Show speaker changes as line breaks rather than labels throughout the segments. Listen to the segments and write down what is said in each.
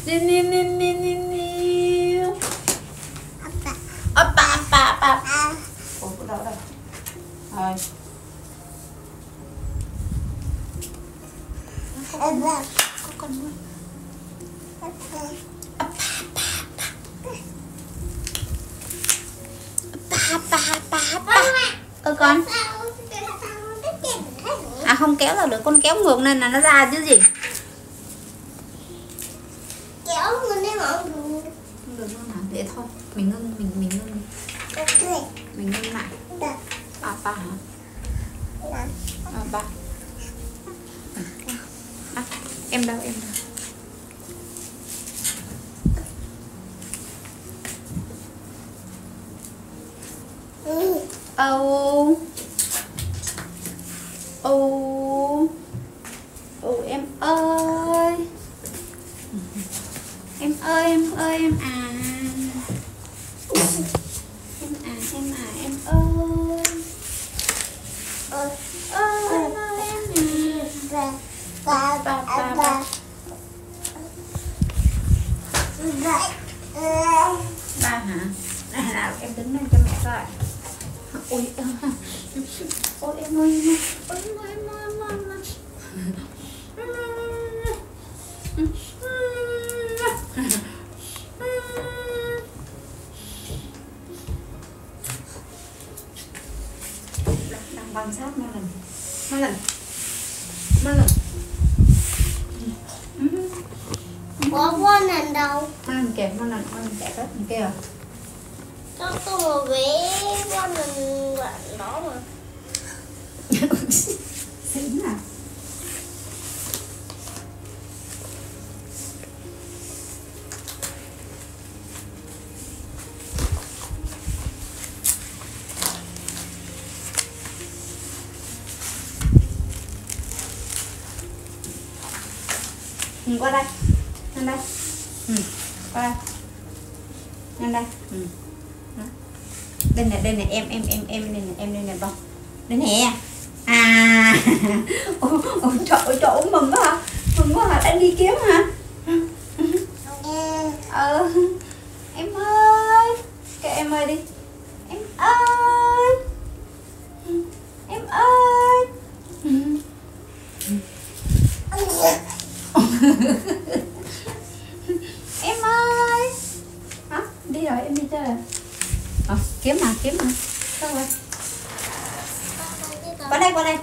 Oppa. Ủa, đâu đâu. Rồi. Có con luôn. Con. À không kéo là được, con kéo ngược nên là nó ra chứ gì.
Kéo mình đi mà không
Được luôn hả? Để thôi, mình ngưng mình ngưng. Mình ngưng lại. Ba hả? Ba. À, em đâu. Em ơi. Em à. Em ơi. Em ba hả? Nào em đứng lên cho mẹ coi. Ôi em ơi. Đang quan sát nó lần.
có con lần đâu.
Nó lần kẹp hết bên kia rồi.
Sao tôi mà vẽ con lần bạn đó mà.
Xỉn à. Qua đây. Nhanh đây. Qua đây. Nhanh đây. Đây này em đây này bông. Đây nè. À. Trời mừng quá hả? Đang đi kiếm hả? Em ơi. Kệ em ơi đi. Em ơi. Em ơi. Hả? Đi rồi, em đi chơi rồi. Kiếm mà. Đâu rồi? Qua đây.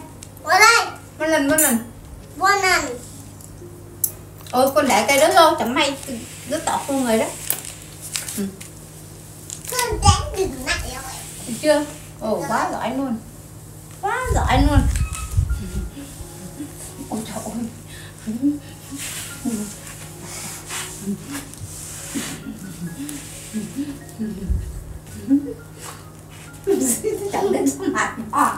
Một lần. Ôi con để cây đó vô, chẳng may nó tọt vô người đó.
Con đánh đừng lại rồi.
Được chưa? Ồ quá giỏi luôn. Ôi trời ơi. Chẳng đến số mặt nhỏ.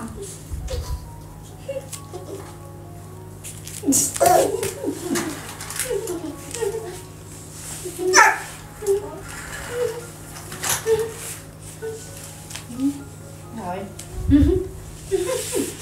Rồi.